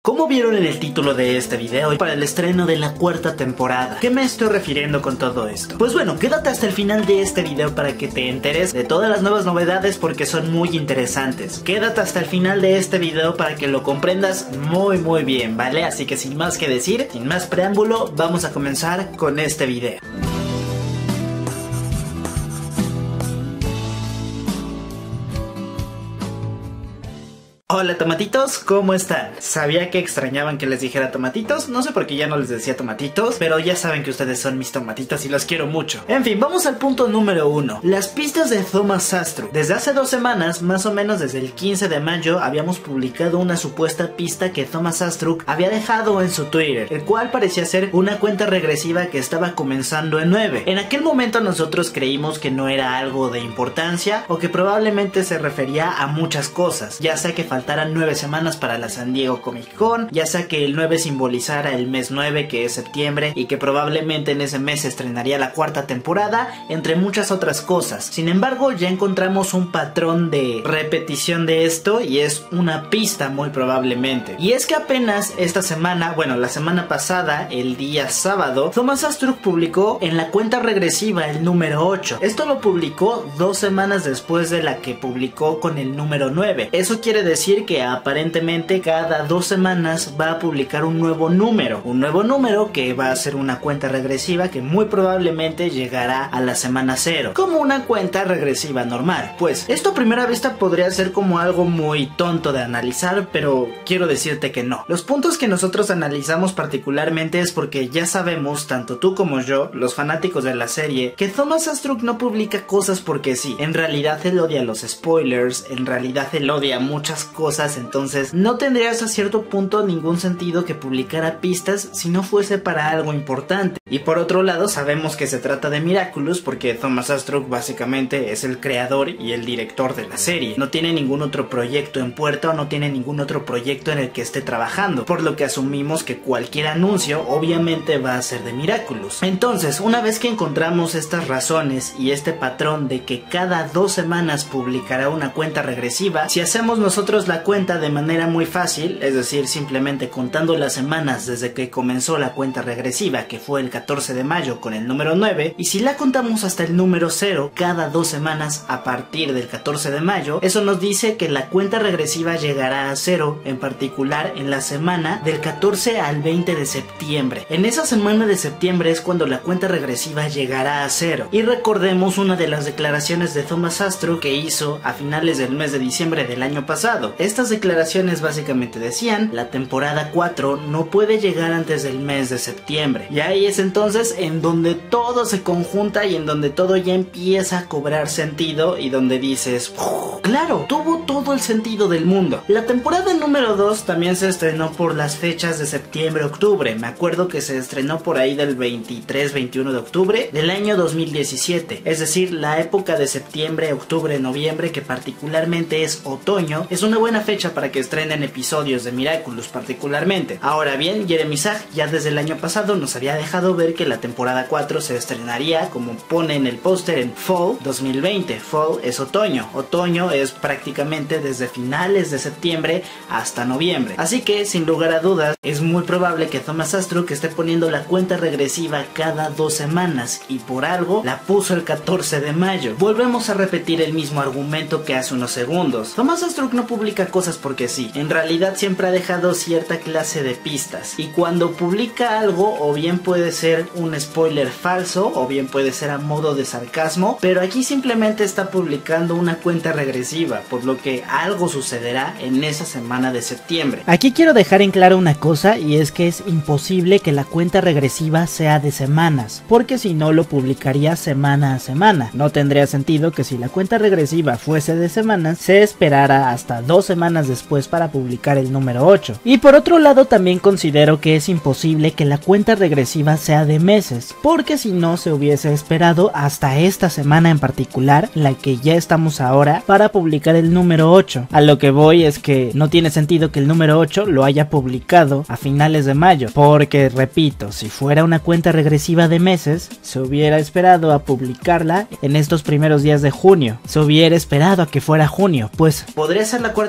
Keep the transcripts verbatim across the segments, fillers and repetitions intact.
Como vieron en el título de este video, para el estreno de la cuarta temporada. ¿Qué me estoy refiriendo con todo esto? Pues bueno, quédate hasta el final de este video para que te enteres de todas las nuevas novedades porque son muy interesantes. Quédate hasta el final de este video para que lo comprendas muy muy bien, ¿vale? Así que sin más que decir, sin más preámbulo, vamos a comenzar con este video. Hola tomatitos, ¿cómo están? Sabía que extrañaban que les dijera tomatitos, no sé por qué ya no les decía tomatitos, pero ya saben que ustedes son mis tomatitos y los quiero mucho. En fin, vamos al punto número uno, las pistas de Thomas Astruc. Desde hace dos semanas, más o menos desde el quince de mayo, habíamos publicado una supuesta pista que Thomas Astruc había dejado en su Twitter, el cual parecía ser una cuenta regresiva que estaba comenzando en nueve. En aquel momento nosotros creímos que no era algo de importancia o que probablemente se refería a muchas cosas, ya sea que faltaran nueve semanas para la San Diego Comic Con, ya sea que el nueve simbolizara el mes nueve, que es septiembre, y que probablemente en ese mes se estrenaría la cuarta temporada, entre muchas otras cosas. Sin embargo, ya encontramos un patrón de repetición de esto y es una pista muy probablemente. Y es que apenas esta semana, bueno, la semana pasada, el día sábado, Thomas Astruc publicó en la cuenta regresiva el número ocho. Esto lo publicó dos semanas después de la que publicó con el número nueve. Eso quiere decir que aparentemente cada dos semanas va a publicar un nuevo número, un nuevo número que va a ser una cuenta regresiva que muy probablemente llegará a la semana cero, como una cuenta regresiva normal. Pues esto a primera vista podría ser como algo muy tonto de analizar, pero quiero decirte que no. Los puntos que nosotros analizamos particularmente es porque ya sabemos, tanto tú como yo, los fanáticos de la serie, que Thomas Astruc no publica cosas porque sí. En realidad él odia los spoilers, en realidad él odia muchas cosas cosas, entonces no tendría hasta cierto punto ningún sentido que publicara pistas si no fuese para algo importante. Y por otro lado sabemos que se trata de Miraculous porque Thomas Astruc básicamente es el creador y el director de la serie. No tiene ningún otro proyecto en puerta o no tiene ningún otro proyecto en el que esté trabajando, por lo que asumimos que cualquier anuncio obviamente va a ser de Miraculous. Entonces, una vez que encontramos estas razones y este patrón de que cada dos semanas publicará una cuenta regresiva, si hacemos nosotros la cuenta de manera muy fácil, es decir, simplemente contando las semanas desde que comenzó la cuenta regresiva, que fue el catorce de mayo con el número nueve, y si la contamos hasta el número cero cada dos semanas a partir del catorce de mayo, eso nos dice que la cuenta regresiva llegará a cero, en particular en la semana del catorce al veinte de septiembre. En esa semana de septiembre es cuando la cuenta regresiva llegará a cero. Y recordemos una de las declaraciones de Thomas Astruc que hizo a finales del mes de diciembre del año pasado. Estas declaraciones básicamente decían: la temporada cuatro no puede llegar antes del mes de septiembre. Y ahí es entonces en donde todo se conjunta y en donde todo ya empieza a cobrar sentido y donde dices, claro, tuvo todo el sentido del mundo. La temporada número dos también se estrenó por las fechas de septiembre-octubre. Me acuerdo que se estrenó por ahí del veintitrés veintiuno de octubre del año dos mil diecisiete. Es decir, la época de septiembre, octubre, noviembre, que particularmente es otoño, es una buena fecha para que estrenen episodios de Miraculous particularmente. Ahora bien, Jeremy Zag ya desde el año pasado nos había dejado ver que la temporada cuatro se estrenaría, como pone en el póster, en Fall dos mil veinte. Fall es otoño, otoño es prácticamente desde finales de septiembre hasta noviembre. Así que sin lugar a dudas es muy probable que Thomas Astruc esté poniendo la cuenta regresiva cada dos semanas y por algo la puso el catorce de mayo. Volvemos a repetir el mismo argumento que hace unos segundos. Thomas Astruc no publica cosas porque sí, en realidad siempre ha dejado cierta clase de pistas, y cuando publica algo o bien puede ser un spoiler falso o bien puede ser a modo de sarcasmo, pero aquí simplemente está publicando una cuenta regresiva, por lo que algo sucederá en esa semana de septiembre. Aquí quiero dejar en claro una cosa, y es que es imposible que la cuenta regresiva sea de semanas, porque si no lo publicaría semana a semana. No tendría sentido que si la cuenta regresiva fuese de semanas, se esperara hasta dos semanas después para publicar el número ocho. Y por otro lado también considero que es imposible que la cuenta regresiva sea de meses, porque si no se hubiese esperado hasta esta semana en particular, la que ya estamos ahora, para publicar el número ocho. A lo que voy es que no tiene sentido que el número ocho lo haya publicado a finales de mayo, porque repito, si fuera una cuenta regresiva de meses, se hubiera esperado a publicarla en estos primeros días de junio, se hubiera esperado a que fuera junio, pues podría ser la cuarta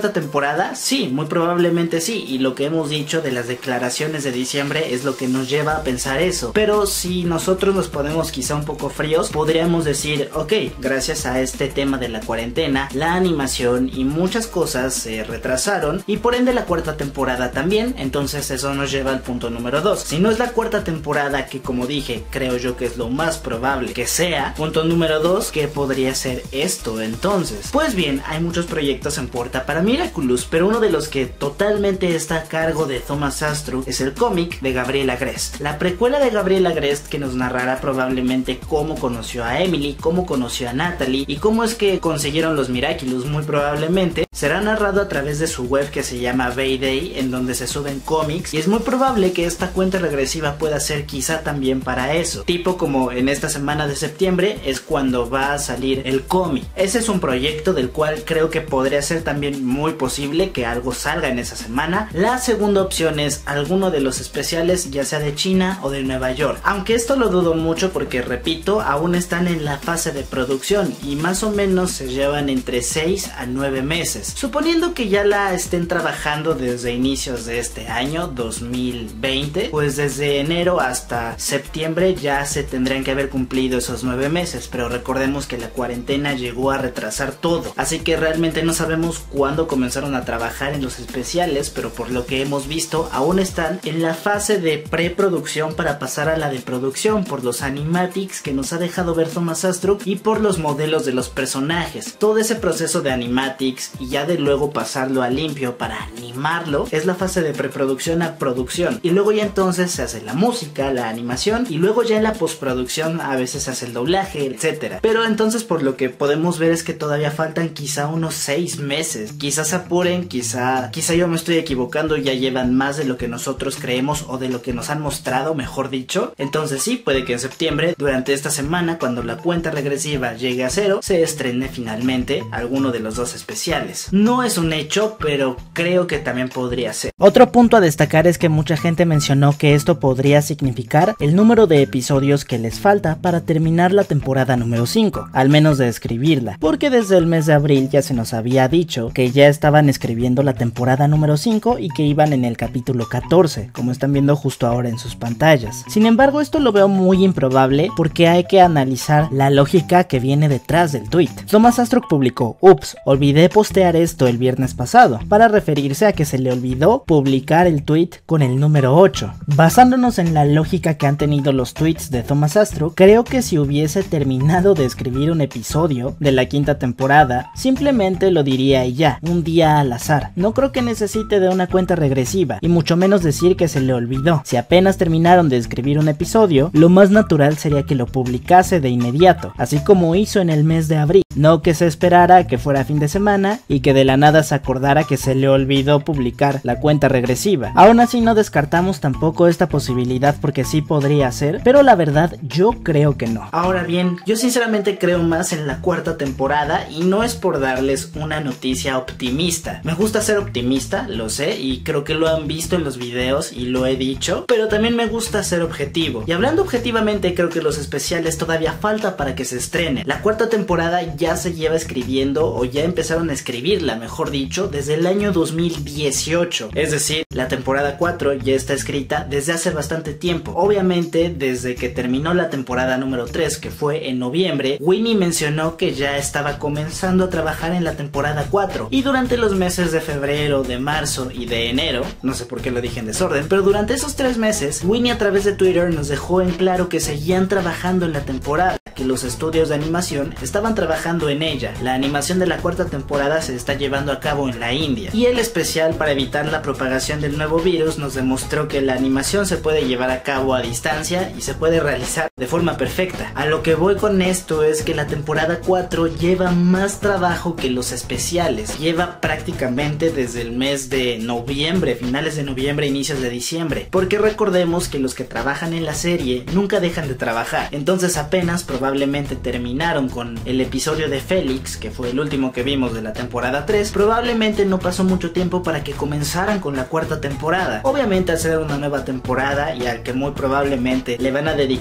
cuarta temporada? Sí, muy probablemente sí, y lo que hemos dicho de las declaraciones de diciembre es lo que nos lleva a pensar eso. Pero si nosotros nos ponemos quizá un poco fríos, podríamos decir, ok, gracias a este tema de la cuarentena, la animación y muchas cosas se retrasaron y por ende la cuarta temporada también. Entonces eso nos lleva al punto número dos. Si no es la cuarta temporada, que como dije, creo yo que es lo más probable que sea, punto número dos, ¿qué podría ser esto entonces? Pues bien, hay muchos proyectos en puerta para Miraculous, pero uno de los que totalmente está a cargo de Thomas Astruc es el cómic de Gabriel Agreste. La precuela de Gabriel Agreste que nos narrará probablemente cómo conoció a Emily, cómo conoció a Natalie y cómo es que consiguieron los Miraculous. Muy probablemente será narrado a través de su web que se llama Bayday, en donde se suben cómics, y es muy probable que esta cuenta regresiva pueda ser quizá también para eso, tipo como en esta semana de septiembre es cuando va a salir el cómic. Ese es un proyecto del cual creo que podría ser también muy posible que algo salga en esa semana. La segunda opción es alguno de los especiales, ya sea de China o de Nueva York, aunque esto lo dudo mucho porque, repito, aún están en la fase de producción y más o menos se llevan entre seis a nueve meses. Suponiendo que ya la estén trabajando desde inicios de este año dos mil veinte, pues desde enero hasta septiembre ya se tendrían que haber cumplido esos nueve meses, pero recordemos que la cuarentena llegó a retrasar todo, así que realmente no sabemos cuándo comenzaron a trabajar en los especiales, pero por lo que hemos visto aún están en la fase de preproducción para pasar a la de producción por los animatics que nos ha dejado ver Thomas Astruc y por los modelos de los personajes. Todo ese proceso de animatics y ya de luego pasarlo a limpio para animarlo es la fase de preproducción a producción, y luego ya entonces se hace la música, la animación, y luego ya en la postproducción a veces se hace el doblaje, etcétera. Pero entonces por lo que podemos ver es que todavía faltan quizá unos seis meses. Quizás se apuren, quizá, quizá yo me estoy equivocando, ya llevan más de lo que nosotros creemos o de lo que nos han mostrado, mejor dicho. Entonces sí, puede que en septiembre, durante esta semana, cuando la cuenta regresiva llegue a cero, se estrene finalmente alguno de los dos especiales. No es un hecho, pero creo que también podría ser. Otro punto a destacar es que mucha gente mencionó que esto podría significar el número de episodios que les falta para terminar la temporada número cinco, al menos de escribirla, porque desde el mes de abril ya se nos había dicho que ya estaban escribiendo la temporada número cinco y que iban en el capítulo catorce, como están viendo justo ahora en sus pantallas. Sin embargo, esto lo veo muy improbable porque hay que analizar la lógica que viene detrás del tweet. Thomas Astruc publicó: ups, olvidé postear esto el viernes pasado, para referirse a que se le olvidó publicar el tweet con el número ocho. Basándonos en la lógica que han tenido los tweets de Thomas Astruc, creo que si hubiese terminado de escribir un episodio de la quinta temporada, simplemente lo diría y ya, un día al azar. No creo que necesite de una cuenta regresiva, y mucho menos decir que se le olvidó. Si apenas terminaron de escribir un episodio, lo más natural sería que lo publicase de inmediato, así como hizo en el mes de abril. No que se esperara que fuera fin de semana y que de la nada se acordara que se le olvidó publicar la cuenta regresiva. Aún así no descartamos tampoco esta posibilidad porque sí podría ser, pero la verdad yo creo que no. Ahora bien, yo sinceramente creo más en la cuarta temporada y no es por darles una noticia optimista. Me gusta ser optimista, lo sé, y creo que lo han visto en los videos y lo he dicho, pero también me gusta ser objetivo. Y hablando objetivamente, creo que los especiales todavía falta para que se estrenen. La cuarta temporada ya se lleva escribiendo, o ya empezaron a escribirla, mejor dicho, desde el año dos mil dieciocho. Es decir, la temporada cuatro ya está escrita desde hace bastante tiempo. Obviamente, desde que terminó la temporada número tres, que fue en noviembre, Winnie mencionó que ya estaba comenzando a trabajar en la temporada cuatro. Y durante los meses de febrero, de marzo y de enero, no sé por qué lo dije en desorden, pero durante esos tres meses, Winnie a través de Twitter nos dejó en claro que seguían trabajando en la temporada, que los estudios de animación estaban trabajando en ella. La animación de la cuarta temporada se está llevando a cabo en la India, y el especial para evitar la propagación del nuevo virus nos demostró que la animación se puede llevar a cabo a distancia y se puede realizar de forma perfecta. A lo que voy con esto es que la temporada cuatro lleva más trabajo que los especiales. Lleva prácticamente desde el mes de noviembre, finales de noviembre, inicios de diciembre, porque recordemos que los que trabajan en la serie nunca dejan de trabajar. Entonces apenas probablemente terminaron con el episodio de Félix, que fue el último que vimos de la temporada tres. Probablemente no pasó mucho tiempo para que comenzaran con la cuarta temporada. Obviamente al ser una nueva temporada y al que muy probablemente le van a dedicar más personas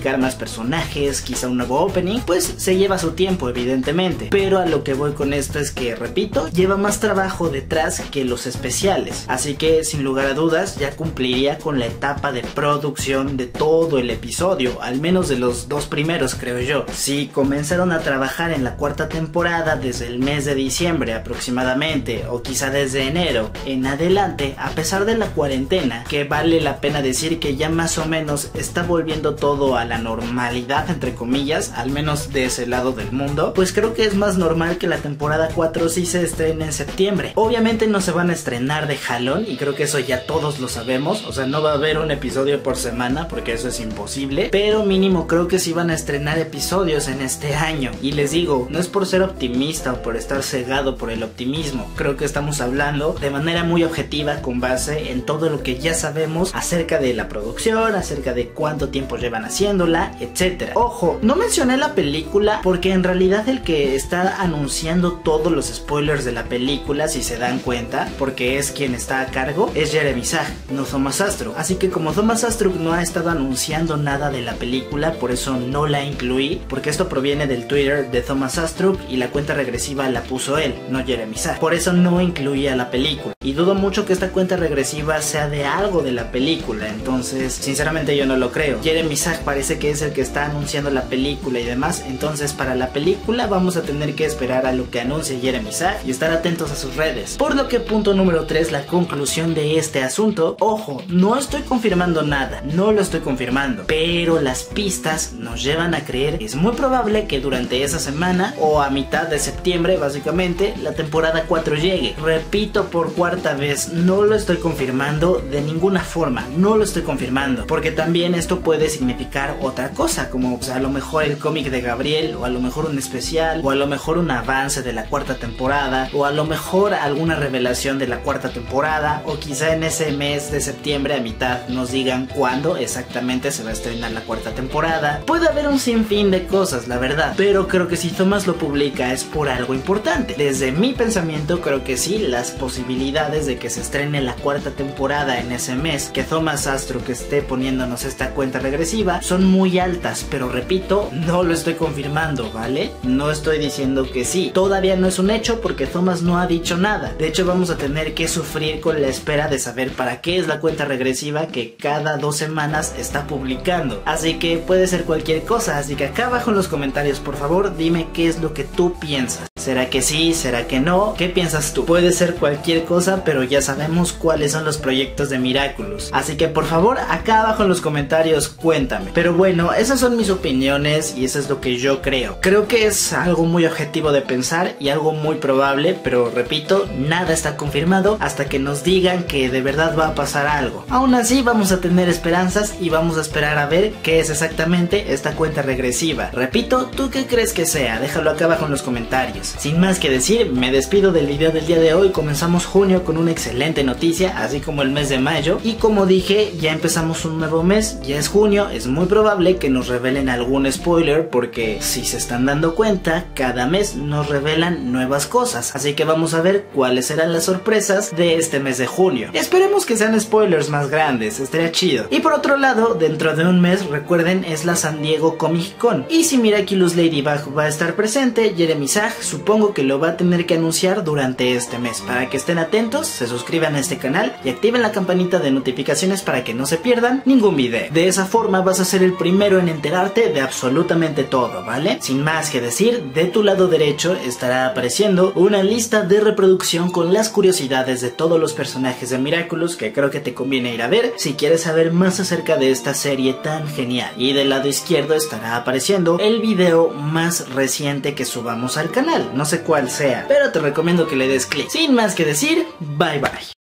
personajes, quizá un nuevo opening, pues se lleva su tiempo evidentemente, pero a lo que voy con esto es que, repito, lleva más trabajo detrás que los especiales, así que sin lugar a dudas ya cumpliría con la etapa de producción de todo el episodio, al menos de los dos primeros creo yo. Si comenzaron a trabajar en la cuarta temporada desde el mes de diciembre aproximadamente, o quizá desde enero en adelante, a pesar de la cuarentena, que vale la pena decir que ya más o menos está volviendo todo a la normalidad entre comillas, al menos de ese lado del mundo, pues creo que es más normal que la temporada cuatro sí se estrene en septiembre. Obviamente no se van a estrenar de jalón, y creo que eso ya todos lo sabemos, o sea, no va a haber un episodio por semana porque eso es imposible, pero mínimo creo que sí van a estrenar episodios en este año. Y les digo, no es por ser optimista o por estar cegado por el optimismo, creo que estamos hablando de manera muy objetiva con base en todo lo que ya sabemos acerca de la producción, acerca de cuánto tiempo llevan haciéndola, etcétera. Ojo, no mencioné la película porque en realidad el que está anunciando todos los spoilers de la película, si se dan cuenta, porque es quien está a cargo, es Jeremy Zag, no Thomas Astruc. Así que como Thomas Astruc no ha estado anunciando nada de la película, por eso no la incluí, porque esto proviene del Twitter de Thomas Astruc y la cuenta regresiva la puso él, no Jeremy Zag. Por eso no incluía la película, y dudo mucho que esta cuenta regresiva sea de algo de la película, entonces sinceramente yo no lo creo. Jeremy Zag parece que es el que está anunciando la película y demás, entonces para la película vamos a tener que esperar a lo que anuncie Jeremy Zag y estar atentos a sus redes. Por lo que punto número tres, la conclusión de este asunto. Ojo, no estoy confirmando nada, no lo estoy confirmando, pero las pistas nos llevan a creer que es muy probable que durante esa semana o a mitad de septiembre básicamente la temporada cuatro llegue. Repito por cuarta vez, no lo estoy confirmando de ninguna forma, no lo estoy confirmando, porque también esto puede significar otra cosa, como o sea, a lo mejor el cómic de Gabriel, o a lo mejor un especial, o a lo mejor un avance de la cuarta temporada, o a lo mejor alguna revelación de la cuarta temporada, o quizá en ese mes de septiembre a mitad nos digan cuándo exactamente se va a estrenar la cuarta temporada. Puede haber un sinfín de cosas, la verdad, pero creo que si Thomas lo publica es por algo importante. Desde mi pensamiento creo que sí, las posibilidades de que se estrene la cuarta temporada en ese mes, que Thomas Astruc esté poniéndonos esta cuenta regresiva, son muy altas, pero repito, no lo estoy confirmando, ¿vale? No estoy diciendo que sí, todavía no es un hecho porque Thomas no ha dicho nada. De hecho vamos a tener que sufrir con la espera de saber para qué es la cuenta regresiva que cada dos semanas está publicando, así que puede ser cualquier cosa. Así que acá abajo en los comentarios por favor dime qué es lo que tú piensas. ¿Será que sí? ¿Será que no? ¿Qué piensas tú? Puede ser cualquier cosa, pero ya sabemos cuáles son los proyectos de Miraculous, así que por favor acá abajo en los comentarios cuéntame. Pero bueno, esas son mis opiniones y eso es lo que yo creo. Creo que es algo muy objetivo de pensar y algo muy probable, pero repito, nada está confirmado hasta que nos digan que de verdad va a pasar algo. Aún así vamos a tener esperanzas y vamos a esperar a ver qué es exactamente esta cuenta regresiva. Repito, ¿tú qué crees que sea? Déjalo acá abajo en los comentarios. Sin más que decir, me despido del video del día de hoy. Comenzamos junio con una excelente noticia, así como el mes de mayo, y como dije, ya empezamos un nuevo mes, ya es junio, es muy probable que nos revelen algún spoiler, porque si se están dando cuenta, cada mes nos revelan nuevas cosas, así que vamos a ver cuáles serán las sorpresas de este mes de junio. Esperemos que sean spoilers más grandes, estaría chido. Y por otro lado, dentro de un mes, recuerden, es la San Diego Comic Con, y si Miraculous Ladybug va a estar presente, Jeremy Zag supongo que lo va a tener que anunciar durante este mes. Para que estén atentos, se suscriban a este canal y activen la campanita de notificaciones para que no se pierdan ningún video. De esa forma vas a ser el primero en enterarte de absolutamente todo, ¿vale? Sin más que decir, de tu lado derecho estará apareciendo una lista de reproducción con las curiosidades de todos los personajes de Miraculous que creo que te conviene ir a ver si quieres saber más acerca de esta serie tan genial. Y del lado izquierdo estará apareciendo el video más reciente que subamos al canal, no sé cuál sea, pero te recomiendo que le des clic. Sin más que decir, bye bye.